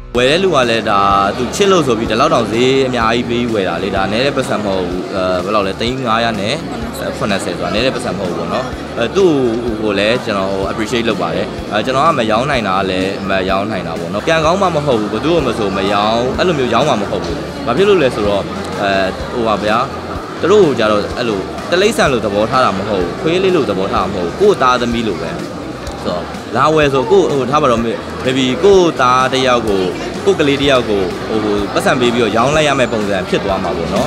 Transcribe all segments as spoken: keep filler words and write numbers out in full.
ဝယ်တဲ့လူကလည်းဒါသူချစ်လို့ဆိုပြီးဒီလောက်တောင်ဈေးအများကြီးပေးဝယ်တာလေဒါနည်းတဲ့ပတ်စံမဟုတ်ဘူးအဲဘယ်လောက်လဲသိန်း၅ရာနဲ့ခုနှစ်ဆယ်ဆိုတာနည်းတဲ့ပတ်စံမဟုတ်ဘူးပေါ့နော်အဲသူ့ကိုလည်းကျွန်တော် appreciate လုပ်ပါတယ်အဲကျွန်တော်ကမရောင်းနိုင်တာလည်းမရောင်းနိုင်တာပေါ့နော်ကံကောင်းမှမဟုတ်ဘူးဘယ်သူမှမဆိုမရောင်းအဲ့လိုမျိုးရောင်းမှမဟုတ်ဘူးဘာဖြစ်လို့လဲဆိုတော့အဲဟိုပါဗျာသူတို့ကကြတော့အဲ့လိုတလိမ့်ဆန်လို့သဘောထားတာမဟုတ်ဘူးခွေးလေးလို့သဘောထားမှာမဟုတ်ဘူးကို့သားသမီးလို့ပဲဆိုတော့လာဝယ်ဆိုကိုဟိုထားပါတော့ maybe ကို့သားတယောက်ကိုကို့ကလေးတယောက်ကိုဟိုပတ်စံပေးပြီးတော့ရောင်းလိုက်ရမယ့်ပုံစံဖြစ်သွားမှာပေါ့နော်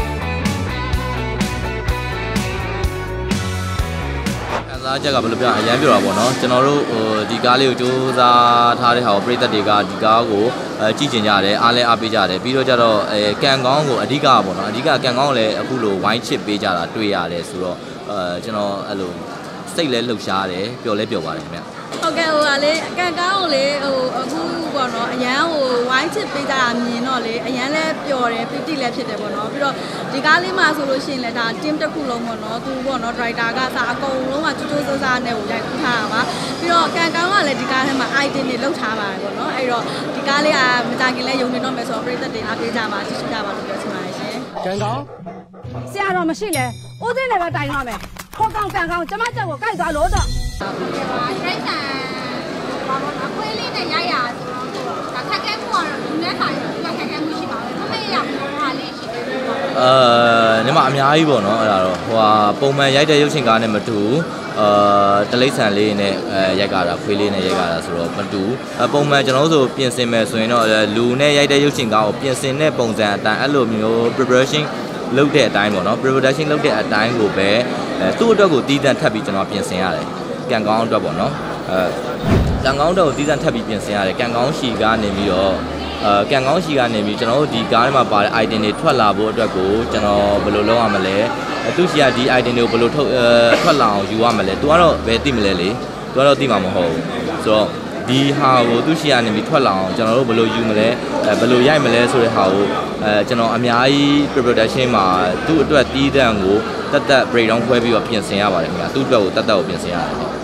ခံစားချက်ကဘယ်လိုပြောအရန်ပြောတာပေါ့နော်ကျွန်တော်တို့ဟိုဒီကားလေးကိုစူးစမ်းထားတဲ့ဟာကိုပြည်သက်တွေကဒီကားကိုအဲကြည့်ကျင်ကြတယ်အားလဲအားပေးကြတယ်ပြီးတော့ကျတော့အဲကန်ကောင်းကိုအဓိကပေါ့နော်အဓိကကန်ကောင်းကိုလည်းအခုလိုဝိုင်းချစ်ပေးကြတာတွေ့ရတယ်ဆိုတော့အဲကျွန်တော်အဲ့လိုစိတ်လဲလှုပ်ရှားတယ်ပျော်လဲပျော်ပါတယ်ခင်ဗျဟုတ်ကဲ့ဟိုကလေကန်ကောင်းကိုလေဟိုအခုပေါ့နော်အရန်ဟိုဝိုင်းချစ်ပေးကြတာမြင်တော့လေအရန်လဲပျော်တယ်ပီတိလဲဖြစ်တယ်ပေါ့နော်ပြီးတော့ဒီကားလေးမှာဆိုလို့ရှိရင်လည်းဒါ team တစ်ခုလုံးပေါ့နော်သူပေါ့နော် driver ကစာအကုန်လုံးကကြိုးကြိုးစားစားနဲ့ဟိုရိုက်ကူးထားတာပါပြီးတော့ကန်ကောင်းကလည်းဒီကားထဲမှာ item တွေလောက်ထားပါတယ်ပေါ့နော်အဲ့တော့ဒီကားလေးကမကြခင်လဲယုံနေတော့မယ်ဆိုတော့ပြည်သက်တွေအားပေးကြပါကြည့်ကြပါလို့ပြောချင်ပါတယ်ရှင်ကန်ကောင်းဆရာတော်မရှိလဲဦးသိန်းလည်းပဲတိုင်တော့မယ်ခေါကောင်းကန်ကောင်းကျမချက်ကိုကြိုက်သွားလို့တော့ဟုတ်ပါရိုက်ဆန်ဘာလို့အခွေးလေးနဲ့ရိုက်ရဆိုတော့ဒါခက်ခဲမှုကတော့လူနဲ့ဆိုင်ပြီးခက်ခဲမှုရှိပါပဲမမေ့ရဘူးဟာလေးရှိတယ်အဲညီမအများကြီးပေါ့နော်အဲ့ဒါတော့ဟိုဟာပုံမှန်ရိုက်တဲ့ရုပ်ရှင်ကားနဲ့မတူအာတလိမ့်ဆန်လေးနဲ့အဲရိုက်ကြတာခွေးလေးနဲ့ရိုက်ကြတာဆိုတော့မတူပုံမှန်ကျွန်တော်တို့ဆိုပြင်ဆင်မယ်ဆိုရင်တော့လူနဲ့ရိုက်တဲ့ရုပ်ရှင်ကားကိုပြင်ဆင်တဲ့ပုံစံအတိုင်းအဲ့လိုမျိုး preparation လုပ်တဲ့အတိုင်းပေါ့နော် preparation လုပ်တဲ့အတိုင်းကိုပဲအဲသူ့အတွက်ကိုတီးတန့်ထပ်ပြီးကျွန်တော်ပြင်ဆင်ရတယ်ကန်ကောင်းအတွက်ပေါ့နော်အဲကန်ကောင်းအတွက်ကိုတီးတန့်ထပ်ပြီးပြင်ဆင်ရတယ်ကန်ကောင်းရှီကနေပြီးတော့အဲကန်ကောင်းရှီကနေပြီးကျွန်တော်တို့ဒီကားထဲမှာပါတဲ့ item တွေထွက်လာဖို့အတွက်ကိုကျွန်တော်ဘယ်လိုလုပ်ရမလဲသူရှီကဒီ item တွေကိုဘယ်လိုထုတ်အဲထွက်လာအောင်ယူရမလဲသူကတော့ဘယ်သိမလဲလေသူကတော့သိမှာမဟုတ်ဘူးဆိုတော့ဒီဟာကိုသူရှီကနေပြီးထွက်လာအောင်ကျွန်တော်တို့ဘယ်လိုယူမလဲအဲဘယ်လိုရိုက်မလဲဆိုတဲ့ဟာကိုအဲကျွန်တော်အများကြီး preparation မှာသူ့အတွက်တီးတန့်ကိုတက်တက် break down ခွဲပြီးတော့ပြင်ဆင်ရပါတယ်ခင်ဗျာသူ့အတွက်ကိုတက်တက်ကိုပြင်ဆင်ရတယ်ဟုတ်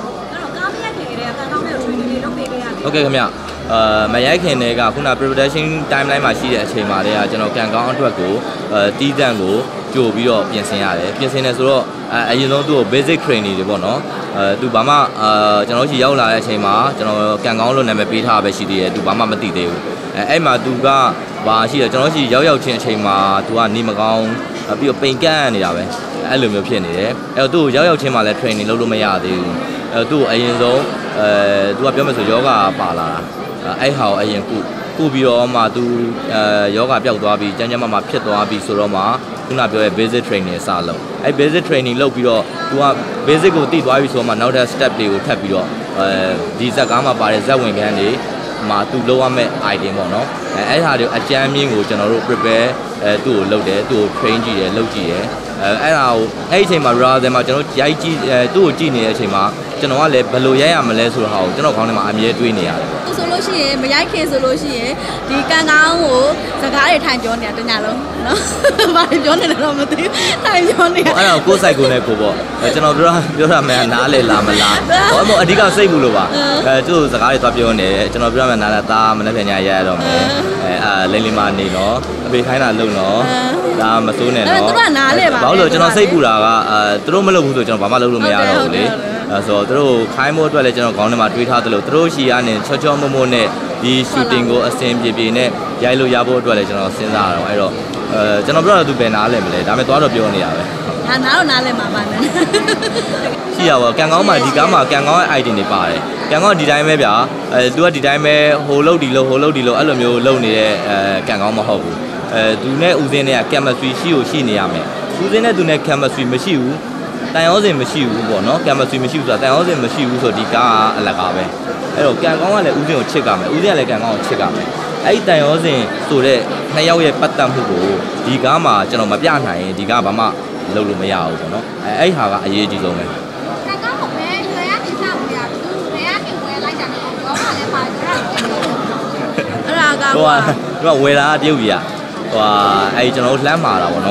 ဟုတ်ကဲ့ခင်ဗျအာမရိုက်ခင်တွေကခုန preparation timeline မှာရှိတဲ့အချိန်မှာတည်းကကျွန်တော်ကန်ကောင်းအတွက်ကိုအဲတီးတန့်ကိုကြိုပြီးတော့ပြင်ဆင်ရတယ်ပြင်ဆင်တယ်ဆိုတော့အဲအရင်ဆုံးသူ့ကို basic training တွေပေါ့နော်အဲသူဘာမှအာကျွန်တော်ရှိရောက်လာတဲ့အချိန်မှာကျွန်တော်ကန်ကောင်းလို့နာမည်ပေးထားပဲရှိသေးတယ်သူဘာမှမသိသေးဘူးအဲအဲ့မှာသူကဘာရှိတယ်ကျွန်တော်ရှိရောက်ရောက်ချင်းအချိန်မှာသူကနေမကောင်းပြီးတော့ပိန်ကန့်နေတာပဲအဲ့လိုမျိုးဖြစ်နေတယ်အဲ့တော့သူ့ကိုရောက်ရောက်ချင်းမှလည်း training လုပ်လို့မရသေးဘူးအဲ့တော့သူ့ကိုအရင်ဆုံးအဲသူကပြောမယ်ဆိုယောဂပါလာတာအဲ့ဟာကိုအရင်ကုကုပြီးတော့မှသူအဲယောဂပျောက်သွားပြီးကျန်းကျန်းမာမာဖြစ်သွားပြီးဆိုတော့မှခုနပြောရဲ့ basic training စလုပ်အဲ့ basic training လုပ်ပြီးတော့သူက basic ကိုသိသွားပြီဆိုတော့မှနောက်ထပ် step တွေကိုထပ်ပြီးတော့အဲဒီဇက်ကားမှာပါတဲ့ဇက်ဝင်ခန်းတွေမှာသူလုပ်ရမယ့် item ပေါ့နော်အဲအဲ့ဟာတွေအကြမ်းမြင့်ကိုကျွန်တော်တို့ prepare အဲသူ့ကိုလုပ်တယ်သူ့ကို train ကြည့်တယ်လုပ်ကြည့်တယ်အဲအဲ့ဒါကိုအဲ့ဒီအချိန်မှာ rather မှာကျွန်တော်ရိုက်ကြည့်အဲသူ့ကိုကြည့်နေတဲ့အချိန်မှာကျွန်တော်ကလည်းဘယ်လိုရိုက်ရမလဲဆိုတော့ဟာကိုကျွန်တော်ခေါင်းထဲမှာအမြဲတွေးနေရတယ်ဆိုလို့ရှိရင်မရိုက်ခင်ဆိုလို့ရှိရင်ဒီကန်ကောင်းကိုစကားတွေထိုင်ပြောနေတာတညလုံးနော်ဘာပြောနေလဲတော့မသိဘူးထိုင်ပြောနေတာအဲ့ဒါကိုကိုယ်ဆိုင်ကိုနဲ့ကိုပေါ့ကျွန်တော်ပြောပြောတာမှနားလေလားမလားဟောအဓိကစိတ်ဘူးလို့ပါအဲသူ့စကားတွေသွားပြောနေတယ်ကျွန်တော်ပြောမှနားလားသားမနေ့ပြန်ညရရတော့မယ်အဲအာလိမ့်လိမ့်မနေတော့အဖေခိုင်းတာလုံတော့ဒါမစိုးနဲ့တော့သူကနားလေပါဘာလို့ကျွန်တော်စိတ်ပူတာကအဲသူတို့မလုပ်ဘူးဆိုကျွန်တော်ဘာမှလုပ်လို့မရတော့ဘူးလေအဲဆိုတော့သူတို့ခိုင်းဖို့အတွက်လည်းကျွန်တော်ခေါင်းထဲမှာတွေးထားသလိုသူတို့ရှီကနေချောချောမုံမုံနဲ့ဒီ shooting ကိုအစင်ပြေပြေနဲ့ရိုက်လို့ရဖို့အတွက်လည်းကျွန်တော်စဉ်းစားရတော့အဲ့တော့အဲကျွန်တော်ပြောတာသူဘယ်နားလဲမလဲဒါပေမဲ့သွားတော့ပြောနေရပဲဟာနားတော့နားလဲမှာပါနဲ့ရှိရပါကန်ကောင်းမှာဒီကားမှာကန်ကောင်းရဲ့ item တွေပါတယ်ကန်ကောင်းဒီတိုင်းပဲဗျာအဲသူကဒီတိုင်းပဲဟိုလုတ်ဒီလုတ်ဟိုလုတ်ဒီလုတ်အဲ့လိုမျိုးလုတ်နေတဲ့အဲကန်ကောင်းမဟုတ်ဘူးအဲသူနဲ့ဦးစင်းနဲ့က chemistry ရှိကိုရှိနေရမယ်ဦးစင်းနဲ့သူနဲ့ chemistry မရှိဘူးတန်ရောစင်မရှိဘူးပေါ့နော် chemistry မရှိဘူးဆိုတာတန်ရောစင်မရှိဘူးဆိုဒီကားကအလကားပဲအဲ့တော့ကန်ကောင်းကလည်းဦးစင်းကိုချစ်ကြမယ်ဦးစင်းကလည်းကန်ကောင်းကိုချစ်ကြမယ်အဲ့ဒီတန်ရောစင်ဆိုတဲ့နှစ်ယောက်ရဲ့ပတ်သက်မှုကိုဒီကားမှာကျွန်တော်မပြနိုင်ရင်ဒီကားဘာမှလုပ်လို့မရဘူးပေါ့နော်အဲအဲ့ဟာကအရေးကြီးဆုံးပဲကန်ကောင်းကိုပဲလွယ်ရတင်စားလို့ရဘူးလွယ်ရခင်ဝယ်လိုက်တာတော့ဘောမှလည်းပါကြတာအဲ့ဒါကဟိုကဝယ်တာတရုတ်ကြီးอ่ะဟိုအဲ့ကျွန်တော်တို့လှမ်းမာတာပေါ့နော်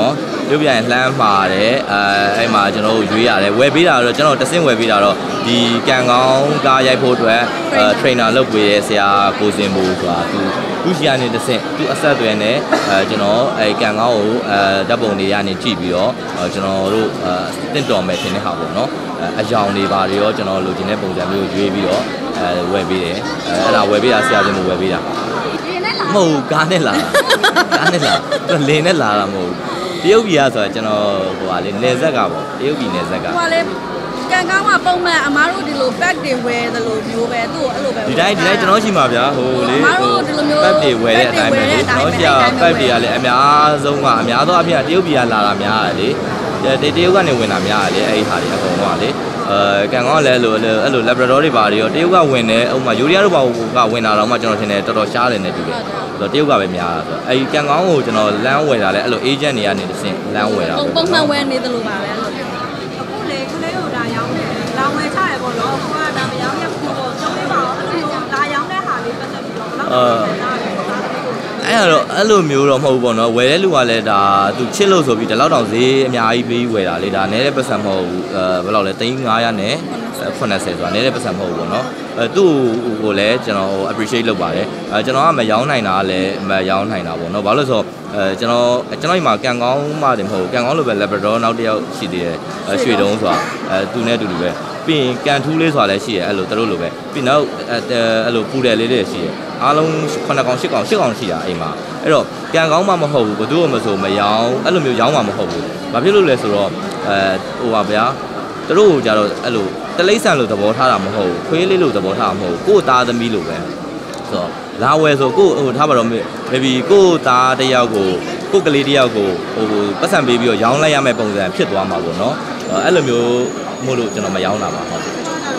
ရုပ်ပြန်လှမ်းပါတယ်အဲအဲ့မှာကျွန်တော်တို့ရွေးရတယ်ဝယ်ပေးတာတော့ကျွန်တော်တဆင့်ဝယ်ပေးတာတော့ဒီကန်ကောင်းကားရိုက်ဖို့အတွက်အဲ trainer လုပ်ပေးတဲ့ဆရာကိုစင်ဘူဆိုတာသူသူရှိရနေတဆင့်သူအဆက်အသွယ်နဲ့အဲကျွန်တော်အဲကန်ကောင်းကိုအဲဓာတ်ပုံတွေကနေကြည့်ပြီးတော့ကျွန်တော်တို့အဲတင့်တော်မယ်ထင်တဲ့ဟာပေါ့နော်အယောင်တွေပါတွေရောကျွန်တော်လိုချင်တဲ့ပုံစံမျိုးရွေးပြီးတော့အဲဝယ်ပေးတယ်အဲအဲ့ဒါဝယ်ပေးတာဆရာစင်ဘူဝယ်ပေးတာမဟုတ်ကားနဲ့လာကားနဲ့လာသူလင်းနဲ့လာတာမဟုတ်တရုတ်ပြည်ကဆိုတော့ကျွန်တော်ဟိုဟာလေနေဆက်ကပေါ့တရုတ်ပြည်နေဆက်ကဟိုလေကန်ကောင်းကပုံမှန်အမားတို့ဒီလို pack တွေဝယ်သလိုမျိုးပဲသူ့ကိုအဲ့လိုပဲဒီတိုင်းဒီတိုင်းကျွန်တော်ရှိမှာဗျာဟိုလေဟို pack တွေဝယ်တဲ့အတိုင်းပဲကျွန်တော်ရှိရ pack တွေကလည်းအများဆုံးကအများသောအဖြစ်တရုတ်ပြည်ကလာတာများတယ်လေတရုတ်ကနေဝင်တာများတယ်လေအဲ့ဒီဟာတွေအကုန်လုံးကလေအဲကန်ကောင်းလည်းအဲ့လိုအဲ့လို Labrador တွေပါတွေရောတရုတ်ကဝင်တယ်ဥပမာယူရီးယားတို့ပါကဝင်တာတော့မှကျွန်တော်ထင်တယ်တော်တော်ရှားတယ်နဲ့တူတယ်ဆိုတော့တရုတ်ကပဲများတာဆိုတော့အဲဒီကန်ကောင်းကိုကျွန်တော်လမ်းဝယ်တာလဲအဲ့လို agent တွေကနေတဆင့်လမ်းဝယ်တာပုံမှန်ဝယ်နေတယ်လို့ပါပဲအခုလေခလေးတို့ဒါရောင်းတယ်လာဝယ်ချရပေါ့နော်ကိုကဒါမရောင်းရဘူးပေါ့ကျောင်းလေးပါအဲ့လိုမျိုးလာရောင်းတဲ့ဟာလေးပတ်သက်ပြီးတော့ဘယ်လောက်အဲ့တော့အဲ့လိုမျိုးတော့မဟုတ်ဘူးပေါ့နော်ဝယ်တဲ့လူကလည်းဒါသူချစ်လို့ဆိုပြီးဒီလောက်တောင်ဈေးအများကြီးပေးဝယ်တာလေဒါနည်းတဲ့ပတ်စံမဟုတ်ဘူးအဲဘယ်လောက်လဲသိန်း၅ရာနဲ့ခုနှစ်ဆယ်ဆိုတာနည်းတဲ့ပတ်စံမဟုတ်ဘူးပေါ့နော်အဲသူ့ကိုလည်းကျွန်တော် appreciate လုပ်ပါတယ်အဲကျွန်တော်ကမရောင်းနိုင်တာလည်းမရောင်းနိုင်တာပေါ့နော်ဘာလို့လဲဆိုတော့အဲကျွန်တော်ကျွန်တော်ဒီမှာကန်ကောင်းမှတယ်မဟုတ်ဘူးကန်ကောင်းလိုပဲ Labrador နောက်တစ်ယောက်ရှိသေးတယ်ရွှေတုံးဆိုတာအဲသူနဲ့အတူတူပဲပြီးရင်ကန်ထူးလေးဆိုတာလည်းရှိရဲအဲ့လိုတို့လိုပဲပြီးနောက်အဲ့လိုပူတယ်လေးတွေရှိရဲအားလုံးခုနှစ်ကောင်ရှစ်ကောင်ရှစ်ကောင်ရှိတာအိမ်မှာအဲ့တော့ကန်ကောင်းမှမဟုတ်ဘူးဘသူ့ကိုမဆိုမရောင်းအဲ့လိုမျိုးရောင်းမှမဟုတ်ဘူးဘာဖြစ်လို့လဲဆိုတော့အဲဟိုပါဗျာတို့ကိုကြတော့အဲ့လိုတလိမ့်ဆန်လို့သဘောထားတာမဟုတ်ဘူးခွေးလေးလို့သဘောထားတာမဟုတ်ဘူးကို့သားသမီးလို့ပဲဆိုတော့လာဝယ်ဆိုကို့ဟိုထားပါတော့ maybe ကို့သားတယောက်ကိုကို့ကလေးတယောက်ကိုဟိုပတ်စံပေးပြီးတော့ရောင်းလိုက်ရမယ့်ပုံစံဖြစ်သွားမှာပေါ့နော်အဲ့လိုမျိုးမို့လို့ကျွန်တော်မရောင်းတာပါဟုတ်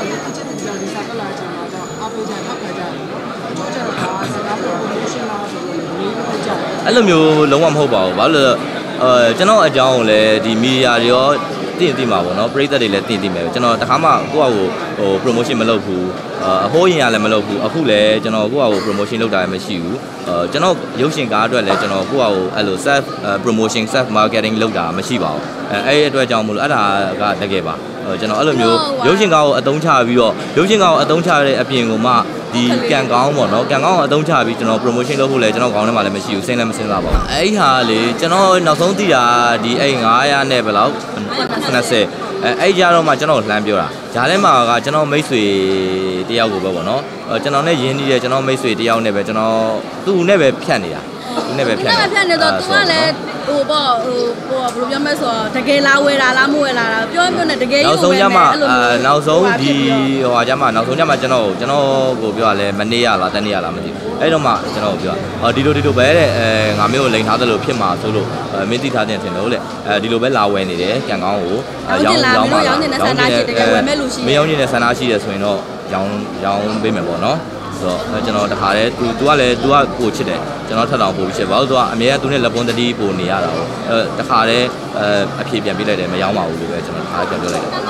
အဲ့လိုမျိုးလုံးဝမဟုတ်ပါဘူးဘာလို့လဲအဲကျွန်တော်အကြောင်းကိုလည်းဒီမီဒီယာတွေရောတင့်တင့်မှာပေါ့နော်ပရိသတ်တွေလည်းတင့်တင့်မယ်ကျွန်တော်တခါမှကိုယ့်အကိုဟို promotion မလုပ်ဘူးအဟိုးရင်ရလည်းမလုပ်ဘူးအခုလည်းကျွန်တော်ကိုယ့်အကို promotion လုပ်တာလည်းမရှိဘူးအဲကျွန်တော်ရုပ်ရှင်ကားအတွက်လည်းကျွန်တော်ကိုယ့်အကိုအဲ့လို self promotion self marketing လုပ်တာမရှိပါဘူးအဲအဲ့ဒီအတွက်ကြောင့်မို့လို့အဲ့ဒါကတကယ်ပါကျွန်တော်အဲ့လိုမျိုးရုပ်ရှင်ကားကိုအသုံးချပြီးတော့ရုပ်ရှင်ကားကိုအသုံးချတဲ့အပြင်ကိုမှဒီကန်ကောင်းပေါ့နော်ကန်ကောင်းကိုအသုံးချပြီးကျွန်တော် promotion လုပ်ဖို့လည်းကျွန်တော်ခေါင်းထဲမှာလည်းမရှိဘူးစဉ်းလည်းမစဉ်းစားပါဘူးအဲ့ဒီဟာလေကျွန်တော်နောက်ဆုံးသိတာဒီအဲ့၅ရာနဲ့ဘယ်လောက်နှစ်ဆယ်အဲအဲ့ကြတော့မှကျွန်တော်လှမ်းပြောတာဂျားထဲမှာကကျွန်တော်မိတ်ဆွေတယောက်ကိုပဲပေါ့နော်ကျွန်တော်နဲ့ရင်းနှီးတယ်ကျွန်တော်မိတ်ဆွေတယောက်နဲ့ပဲကျွန်တော်သူ့နဲ့ပဲဖြတ်နေတာသူနဲ့ပဲဖြတ်နေတာဖြတ်နေတော့သူကလည်းဟိုပေါ့ဟိုဟိုဘယ်လိုပြောမလဲဆိုတော့တကယ်လာဝယ်တာလားမဝယ်လာတာပြောပြောနဲ့တကယ်ကြီးဝယ်မယ်အဲ့လိုမျိုးနောက်ဆုံးဒီဟိုဟာကြမှာနောက်ဆုံးကြမှာကျွန်တော်ကျွန်တော်ကိုပြောရလဲမနေ့ရလားတနေ့ရလားမသိဘူးအဲ့တော့မှကျွန်တော်ပြောအော်ဒီလိုဒီလိုပဲတဲ့အဲငါမျိုးကိုလိန်ထားသလိုဖြစ်မှာဆိုလို့မင်းသိထားတဲ့ထင်လို့လေအဲဒီလိုပဲလာဝယ်နေတယ်ကန်ကောင်းကိုရောင်းရောင်းမှာရောင်းနေတဲ့ဆန္ဒရှိတကယ်ဝယ်မဲ့လူရှိမရောင်းနေတဲ့ဆန္ဒရှိတယ်ဆိုရင်တော့ရောင်းရောင်းပေးမယ်ပေါ့နော်ဆိုတော့ကျွန်တော်တခါတည်း तू तू ကလည်း तू ကကိုချစ်တယ်ကျွန်တော်ထပ်တောင်ပို့ပြီးချစ်ဘာလို့ तू ကအမေက तू နဲ့လက်ပွန်းတတိပို့နေရတာပေါ့အဲတခါတည်းအဲအဖြေပြန်ပြလိုက်တယ်မရောင်းပါဘူးလို့ပဲကျွန်တော်တခါတည်းပြန်ပြောလိုက်တယ်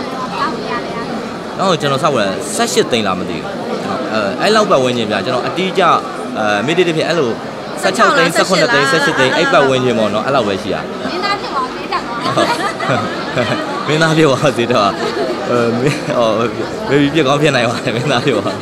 တော့ကျွန်တော်စောက်ဝင်၁၈သိန်းလားမသိဘူးအဲအဲ့လောက်ပတ်ဝန်းကျင်ပြကျွန်တော်အတီးကျအဲမိတိတိဖြစ်အဲ့လို၁၆သိန်း၁၈သိန်း၁၈သိန်းအဲ့ပတ်ဝန်းကျင်ပေါ့နော်အဲ့လောက်ပဲရှိရမင်းသားဖြစ်သွားသေးတယ်မင်းသားဖြစ်သွားသေးတယ်အဲမင်းဟောဘေဘီပြကောင်းဖြစ်နိုင်ပါတယ်မင်းသားဖြစ်သွား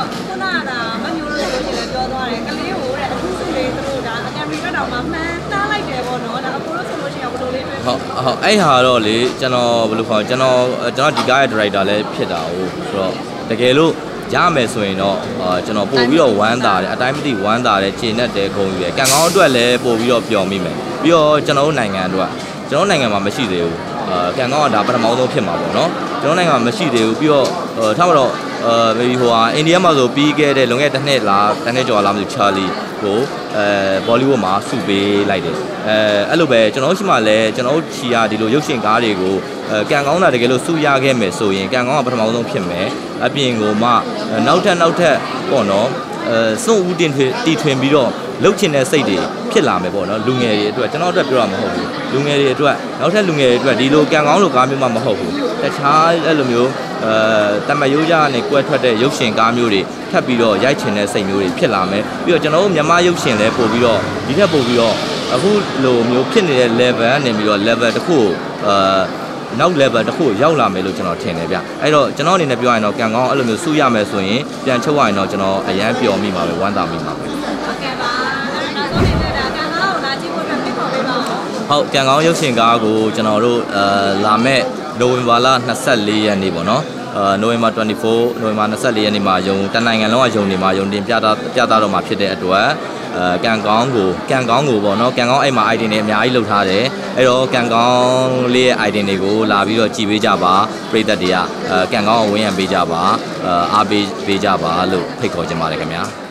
ဟုတ်ဟုတ်အဲ့ဟာတော့လေကျွန်တော်ဘယ်လိုခေါ်ကျွန်တော်ကျွန်တော်ဒီကားရဲ့ director လည်းဖြစ်တာဟုတ်ဆိုတော့တကယ်လို့ရမယ်ဆိုရင်တော့ကျွန်တော်ပို့ပြီးတော့ဝမ်းသာတယ်အတိုင်းမသိဝမ်းသာတယ်ခြေနဲ့တဲခုံယူတယ်ကံကောင်းအတွက်လည်းပို့ပြီးတော့ပျော်မိမယ်ပြီးတော့ကျွန်တော်တို့နိုင်ငံအတွက်ကျွန်တော်နိုင်ငံမှာမရှိသေးဘူးအဲကံကောင်းကဒါပထမဆုံးဖြစ်မှာပေါ့နော်ကျွန်တော်နိုင်ငံမှာမရှိသေးဘူးပြီးတော့ထားပါတော့အဲ maybe ဟိုဟာအိန္ဒိယမှာဆိုပြီးခဲ့တဲ့လွန်ခဲ့တဲ့တစ်နှစ်လားတစ်နှစ်ကျော်လားမသိချာလီကိုအဲဘောလီဝုဒ်မှာစုပေးလိုက်တယ်အဲအဲ့လိုပဲကျွန်တော်ရှိမှလည်းကျွန်တော်ချီရဒီလိုရုပ်ရှင်ကားတွေကိုအဲကံကောင်းတာတကယ်လို့စုရခဲ့မယ်ဆိုရင်ကံကောင်းကပထမဆုံးဖြစ်မယ်အပြင်ကိုမှနောက်ထပ်နောက်ထပ်ပေါ့နော်အဲစွန့်ဦးတင်ထွေတီထွင်ပြီးတော့လှုပ်ချင်တဲ့စိတ်တွေဖြစ်လာမယ်ပေါ့နော်လူငယ်တွေအတွက်ကျွန်တော်အတွက်ပြောရမှာမဟုတ်ဘူးလူငယ်တွေအတွက်နောက်ထပ်လူငယ်တွေအတွက်ဒီလိုကံကောင်းလိုကားမျိုးမှမဟုတ်ဘူးတခြားအဲ့လိုမျိုးအဲတမယိုးကြကနေကွဲထွက်တဲ့ရုပ်ရှင်ကားမျိုးတွေထပ်ပြီးတော့ရိုက်ချင်တဲ့စိတ်မျိုးတွေဖြစ်လာမယ်ပြီးတော့ကျွန်တော်တို့မြန်မာရုပ်ရှင်လည်းပို့ပြီးတော့ဒီထက်ပို့ပြီးတော့အအခုလိုမျိုးဖြစ်နေတဲ့ level ကနေပြီးတော့ level တစ်ခုအာနောက် level တစ်ခုရောက်လာမယ်လို့ကျွန်တော်ထင်တယ်ဗျအဲ့တော့ကျွန်တော်အနေနဲ့ပြောရရင်တော့ကံကောင်းအဲ့လိုမျိုးစုရမယ်ဆိုရင်ပြန်ချုပ်ရရင်တော့ကျွန်တော်အရန်ပျော်မိပါပဲဝမ်းသာမိပါပဲဟုတ်ကဲ့ပါနောက်ဆုံးနေတဲ့ဒါကံကောင်းကိုလာကြည့်ဖို့အတွက်ဖိတ်ခေါ်ပေးပါဦးဟုတ်ကံကောင်းရုပ်ရှင်ကားကိုကျွန်တော်တို့အာလာမဲ့နိုဝင်ဘာလtwenty-fourရက်နေ့ပေါ့နော်အာနိုဝင်ဘာtwenty-fourနိုဝင်ဘာtwenty-fourရက်နေ့မှာယုံတနိုင်ငံလုံးကယုံနေမှာယုံတင်ပြတာပြတာတော့မှာဖြစ်တဲ့အတွက်အဲကံကောင်းကိုကံကောင်းကိုပေါ့နော်ကံကောင်းအဲ့မှာ item တွေအများကြီးလုပ်ထားတယ်အဲ့တော့ကံကောင်းလေးရဲ့ item တွေကိုလာပြီးတော့ကြည်ပေးကြပါပရိသတ်တွေကအဲကံကောင်းကိုဝန်းရံပေးကြပါအဲအားပေးပေးကြပါလို့ဖိတ်ခေါ်ချင်ပါတယ်ခင်ဗျာ